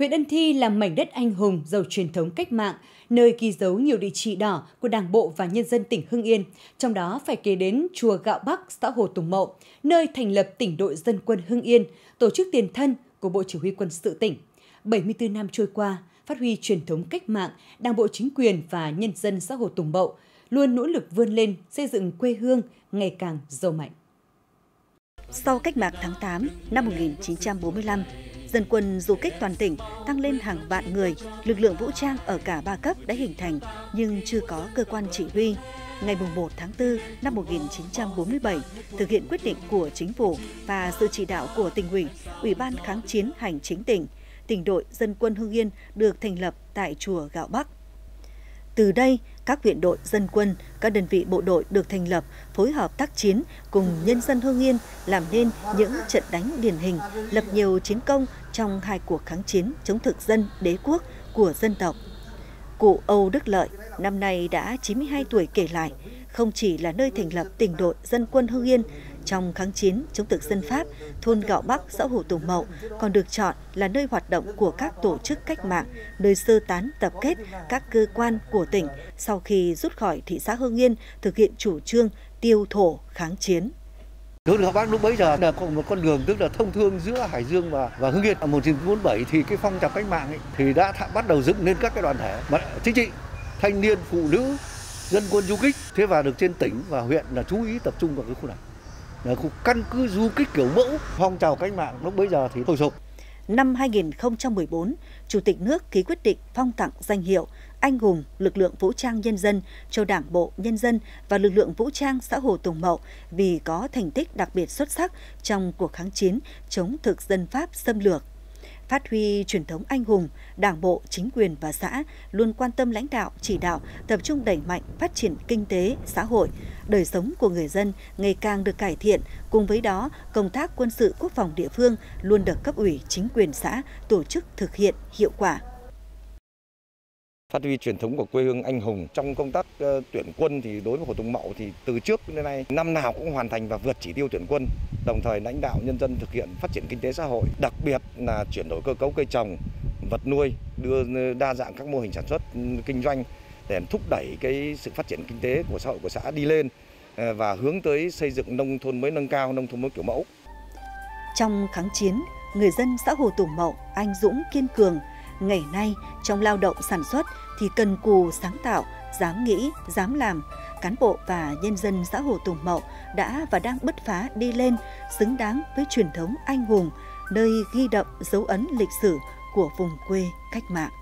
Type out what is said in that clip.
Huyện Ân Thi là mảnh đất anh hùng giàu truyền thống cách mạng, nơi ghi dấu nhiều địa chỉ đỏ của Đảng bộ và nhân dân tỉnh Hưng Yên, trong đó phải kể đến chùa Gạo Bắc, xã Hồ Tùng Mậu, nơi thành lập tỉnh đội dân quân Hưng Yên, tổ chức tiền thân của Bộ Chỉ huy Quân sự tỉnh. 74 năm trôi qua, phát huy truyền thống cách mạng, Đảng bộ, chính quyền và nhân dân xã Hồ Tùng Mậu luôn nỗ lực vươn lên xây dựng quê hương ngày càng giàu mạnh. Sau cách mạng tháng 8 năm 1945, dân quân du kích toàn tỉnh tăng lên hàng vạn người, lực lượng vũ trang ở cả ba cấp đã hình thành nhưng chưa có cơ quan chỉ huy. Ngày 1 tháng 4 năm 1947, thực hiện quyết định của chính phủ và sự chỉ đạo của tỉnh ủy, Ủy ban kháng chiến hành chính tỉnh, tỉnh đội dân quân Hưng Yên được thành lập tại chùa Gạo Bắc. Từ đây, các huyện đội dân quân, các đơn vị bộ đội được thành lập, phối hợp tác chiến cùng nhân dân Hưng Yên làm nên những trận đánh điển hình, lập nhiều chiến công trong hai cuộc kháng chiến chống thực dân đế quốc của dân tộc. Cụ Âu Đức Lợi năm nay đã 92 tuổi kể lại, không chỉ là nơi thành lập tỉnh đội dân quân Hưng Yên trong kháng chiến chống thực dân Pháp, thôn Gạo Bắc, xã Hồ Tùng Mậu còn được chọn là nơi hoạt động của các tổ chức cách mạng, nơi sơ tán tập kết các cơ quan của tỉnh sau khi rút khỏi thị xã Hưng Yên thực hiện chủ trương tiêu thổ kháng chiến. Thôn Gạo Bắc lúc bấy giờ là có một con đường tức là thông thương giữa Hải Dương và Hưng Yên. Ở 1947 thì cái phong trào cách mạng ấy, thì đã bắt đầu dựng nên các cái đoàn thể chính trị, thanh niên, phụ nữ, dân quân du kích. Thế và được trên tỉnh và huyện là chú ý tập trung vào cái khu này. Là khu căn cứ du kích kiểu mẫu, phong trào cách mạng lúc bấy giờ thì sôi sục. Năm 2014, Chủ tịch nước ký quyết định phong tặng danh hiệu Anh hùng lực lượng vũ trang nhân dân cho Đảng bộ, nhân dân và lực lượng vũ trang xã Hồ Tùng Mậu vì có thành tích đặc biệt xuất sắc trong cuộc kháng chiến chống thực dân Pháp xâm lược. Phát huy truyền thống anh hùng, Đảng bộ, chính quyền và xã luôn quan tâm lãnh đạo, chỉ đạo, tập trung đẩy mạnh phát triển kinh tế, xã hội, đời sống của người dân ngày càng được cải thiện. Cùng với đó, công tác quân sự quốc phòng địa phương luôn được cấp ủy, chính quyền xã tổ chức thực hiện hiệu quả. Phát huy truyền thống của quê hương anh hùng trong công tác tuyển quân thì đối với Hồ Tùng Mậu thì từ trước đến nay năm nào cũng hoàn thành và vượt chỉ tiêu tuyển quân, đồng thời lãnh đạo nhân dân thực hiện phát triển kinh tế xã hội, đặc biệt là chuyển đổi cơ cấu cây trồng, vật nuôi, đưa đa dạng các mô hình sản xuất kinh doanh để thúc đẩy cái sự phát triển kinh tế của xã hội của xã đi lên và hướng tới xây dựng nông thôn mới nâng cao, nông thôn mới kiểu mẫu. Trong kháng chiến, người dân xã Hồ Tùng Mậu anh dũng kiên cường. Ngày nay, trong lao động sản xuất thì cần cù sáng tạo, dám nghĩ, dám làm. Cán bộ và nhân dân xã Hồ Tùng Mậu đã và đang bứt phá đi lên, xứng đáng với truyền thống anh hùng, nơi ghi đậm dấu ấn lịch sử của vùng quê cách mạng.